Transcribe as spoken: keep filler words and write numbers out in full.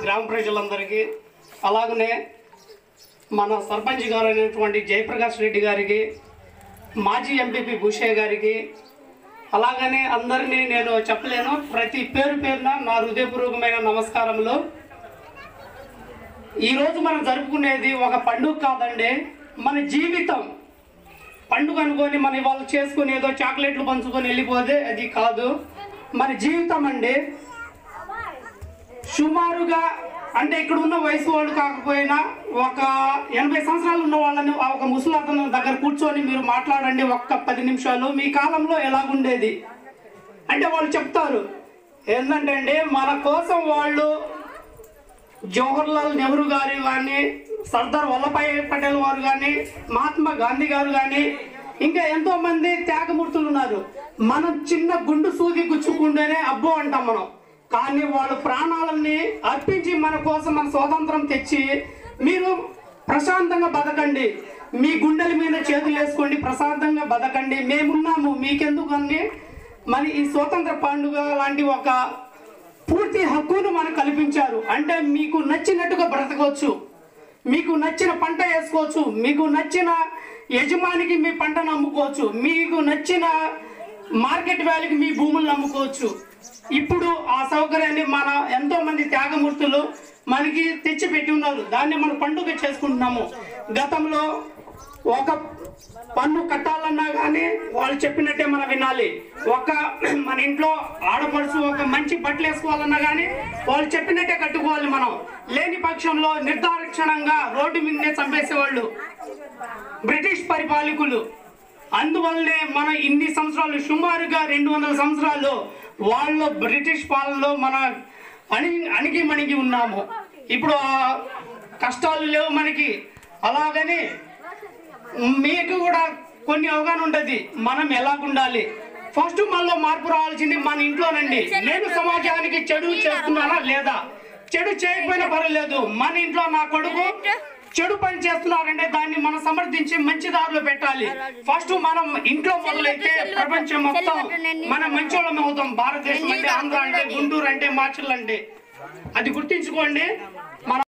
గ్రామ ప్రజలందరికీ, అలాగనే మన సర్పంచ్ గారు అయినటువంటి జయప్రకాష్ రెడ్డి గారికి, మాజీ ఎంపీపీ భూషయ్య గారికి, అలాగనే అందరినీ నేను చెప్పలేను, ప్రతి పేరు పేరున నా హృదయపూర్వకమైన నమస్కారములు. ఈరోజు మనం జరుపుకునేది ఒక పండుగ కాదండి, మన జీవితం. పండుగ అనుకొని మనం ఇవాళ చేసుకుని ఏదో చాక్లెట్లు పంచుకొని వెళ్ళిపోతే అది కాదు, మన జీవితం అండి. సుమారుగా అంటే ఇక్కడ ఉన్న వయసు వాళ్ళు కాకపోయినా ఒక ఎనభై సంవత్సరాలు ఉన్న వాళ్ళని ఒక ముసలాతను దగ్గర కూర్చొని మీరు మాట్లాడండి ఒక్క పది నిమిషాలు, మీ కాలంలో ఎలాగుండేది అంటే వాళ్ళు చెప్తారు. ఏంటంటే అండి, మన కోసం వాళ్ళు జవహర్లాల్ నెహ్రూ గారు కానీ, సర్దార్ వల్లభాయ్ పటేల్ వారు కానీ, మహాత్మా గాంధీ గారు కానీ, ఇంకా ఎంతో మంది త్యాగమూర్తులు ఉన్నారు. మనం చిన్న గుండు సూది గుచ్చుకుంటేనే అబ్బో అంటాం మనం, కానీ వాళ్ళు ప్రాణాలని అర్పించి మన కోసం మన స్వాతంత్రం తెచ్చి మీరు ప్రశాంతంగా బతకండి, మీ గుండెల మీద చేతులు వేసుకోండి, ప్రశాంతంగా బతకండి, మేమున్నాము మీకెందుకు అని మన ఈ స్వాతంత్ర పండుగ లాంటి ఒక పూర్తి హక్కును మనకు కల్పించారు. అంటే మీకు నచ్చినట్టుగా బ్రతకవచ్చు, మీకు నచ్చిన పంట వేసుకోవచ్చు, మీకు నచ్చిన యజమానికి మీ పంటను అమ్ముకోవచ్చు, మీకు నచ్చిన మార్కెట్ వాల్యూకి మీ భూములను అమ్ముకోవచ్చు. ఇప్పుడు ఆ సౌకర్యాన్ని మన ఎంతో మంది త్యాగమూర్తులు మనకి తెచ్చి పెట్టి ఉన్నారు, దాన్ని మనం పండుగ చేసుకుంటున్నాము. గతంలో ఒక పన్ను కట్టాలన్నా కానీ వాళ్ళు చెప్పినట్టే మనం వినాలి, ఒక మన ఇంట్లో ఆడపడుచు ఒక మంచి బట్టలు వేసుకోవాలన్నా కానీ వాళ్ళు చెప్పినట్టే కట్టుకోవాలి. మనం లేని పక్షంలో నిర్దాక్షిణంగా రోడ్డు మీదనే చంపేసేవాళ్ళు బ్రిటిష్ పరిపాలకులు. అందువల్లనే మన ఇన్ని సంవత్సరాలు, సుమారుగా రెండు వందల సంవత్సరాలు వాళ్ళు బ్రిటిష్ పాలనలో మన అణి అణిగి మణిగి ఉన్నాము. ఇప్పుడు ఆ కష్టాలు లేవు మనకి. అలాగని మీకు కూడా కొన్ని అవగాహన ఉంటుంది మనం ఎలాగుండాలి. ఫస్ట్ మనలో మార్పు రావాల్సింది మన ఇంట్లోనండి. నేను సమాజానికి చెడు చేస్తున్నానా లేదా, చెడు చేయకపోయినా పర్వాలేదు, మన ఇంట్లో నా కొడుకు చెడు పని చేస్తున్నారంటే దాన్ని మనం సమర్థించి మంచి దారిలో పెట్టాలి. ఫస్ట్ మనం ఇంట్లో మొదలైతే ప్రపంచం మొత్తం మనం మంచోళ్ళం అవుతాం. భారతదేశం అంటే, ఆంధ్ర అంటే, గుంటూరు అంటే, మాచల్ అంటే, అది గుర్తించుకోండి.